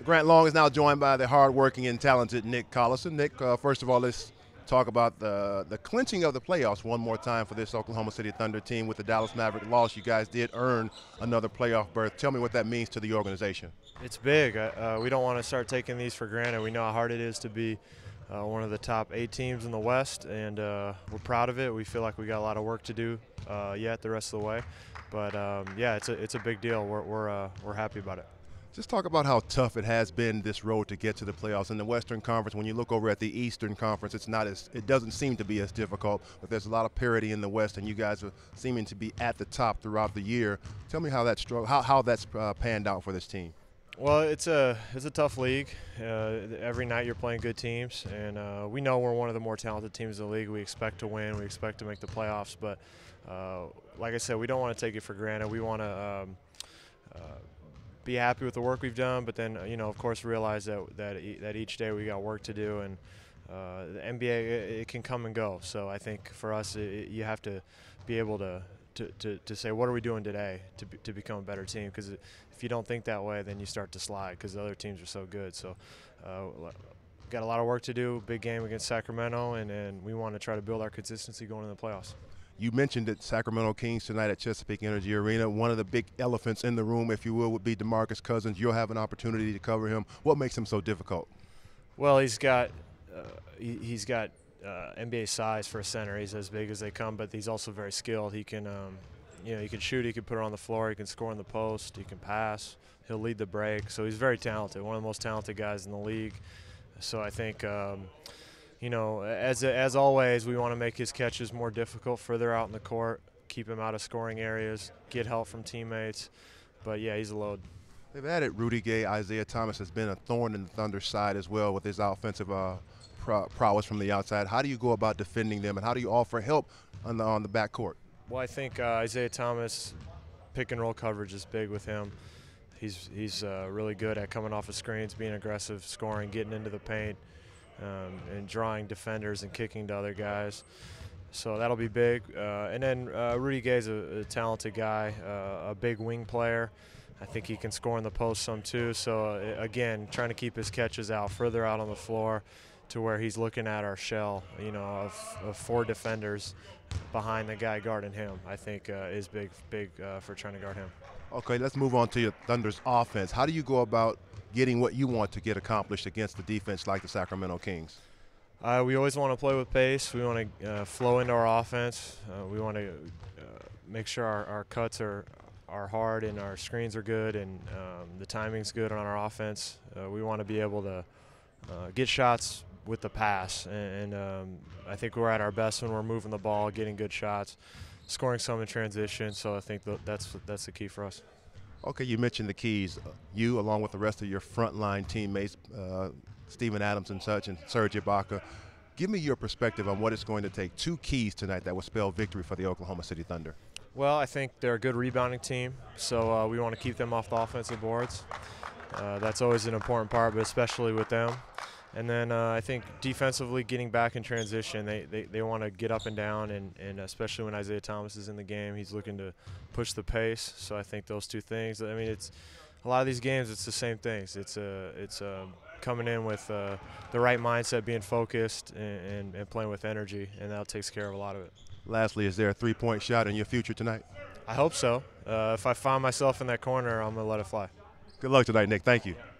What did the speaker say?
Grant Long is now joined by the hardworking and talented Nick Collison. Nick, first of all, let's talk about the clinching of the playoffs one more time for this Oklahoma City Thunder team. With the Dallas Maverick loss, you guys did earn another playoff berth. Tell me what that means to the organization. It's big. We don't want to start taking these for granted. We know how hard it is to be one of the top 8 teams in the West, and we're proud of it. We feel like we got a lot of work to do yet the rest of the way, but yeah, it's a big deal. We're happy about it. Just talk about how tough it has been this road to get to the playoffs. In the Western Conference, when you look over at the Eastern Conference, it doesn't seem to be as difficult, but there's a lot of parity in the West, and you guys are seeming to be at the top throughout the year. Tell me how that's panned out for this team. Well, it's a tough league. Every night you're playing good teams, and we know we're one of the more talented teams in the league. We expect to win. We expect to make the playoffs, but like I said, we don't want to take it for granted. We want to be happy with the work we've done, but then of course realize that each day we got work to do, and the NBA it can come and go. So I think for us, you have to be able to say, what are we doing today to become a better team? Because if you don't think that way, then you start to slide because the other teams are so good. So got a lot of work to do. Big game against Sacramento, and we want to try to build our consistency going into the playoffs. You mentioned that Sacramento Kings tonight at Chesapeake Energy Arena. One of the big elephants in the room, if you will, would be DeMarcus Cousins. You'll have an opportunity to cover him. What makes him so difficult? Well, he's got NBA size for a center. He's as big as they come, but he's also very skilled. He can, he can shoot. He can put it on the floor. He can score in the post. He can pass. He'll lead the break. So he's very talented. One of the most talented guys in the league. So I think. As always, we want to make his catches more difficult further out in the court, keep him out of scoring areas, get help from teammates. But, yeah, he's a load. They've added Rudy Gay. Isaiah Thomas has been a thorn in the Thunder's side as well with his offensive prowess from the outside. How do you go about defending them, and how do you offer help on the backcourt? Well, I think Isaiah Thomas, pick-and-roll coverage is big with him. He's really good at coming off of screens, being aggressive, scoring, getting into the paint. And drawing defenders and kicking to other guys. So that'll be big. And then Rudy Gay's a talented guy, a big wing player. I think he can score in the post some too. So, again, trying to keep his catches out, further out on the floor to where he's looking at our shell, of 4 defenders behind the guy guarding him, I think is big for trying to guard him. Okay, let's move on to your Thunder's offense. How do you go about getting what you want to get accomplished against the defense like the Sacramento Kings? We always want to play with pace. We want to flow into our offense. We want to make sure our cuts are hard and our screens are good and the timing's good on our offense. We want to be able to get shots with the pass, and I think we're at our best when we're moving the ball, getting good shots, scoring some in transition. So I think that's the key for us. Okay, you mentioned the keys. You, along with the rest of your frontline teammates, Steven Adams and such, and Serge Ibaka, give me your perspective on what it's going to take. 2 keys tonight that will spell victory for the Oklahoma City Thunder. Well, I think they're a good rebounding team, so we want to keep them off the offensive boards. That's always an important part, but especially with them. And then I think defensively, getting back in transition, they want to get up and down, and especially when Isaiah Thomas is in the game, he's looking to push the pace. So I think those 2 things. I mean, it's a lot of these games. It's the same things. It's coming in with the right mindset, being focused, and playing with energy, and that takes care of a lot of it. Lastly, is there a 3-point shot in your future tonight? I hope so. If I find myself in that corner, I'm gonna let it fly. Good luck tonight, Nick. Thank you.